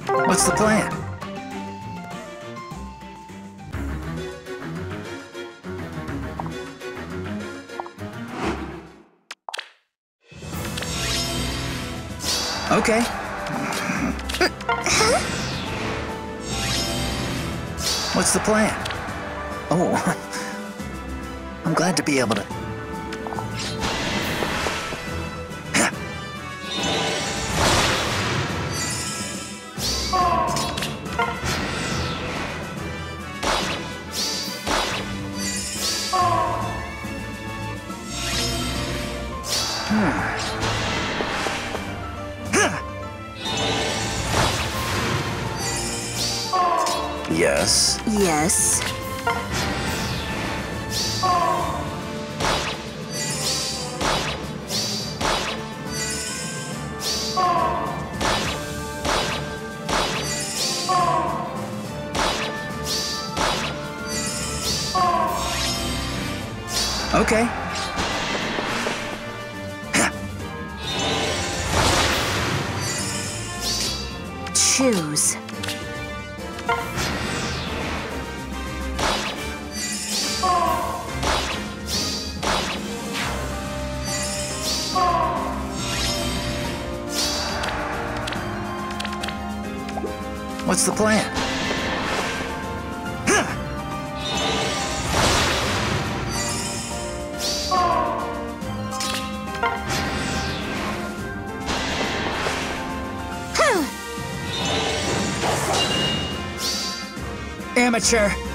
What's the plan? Okay. What's the plan? Oh, I'm glad to be able to. Yes. Yes. Okay. Choose. What's the plan? Amateur.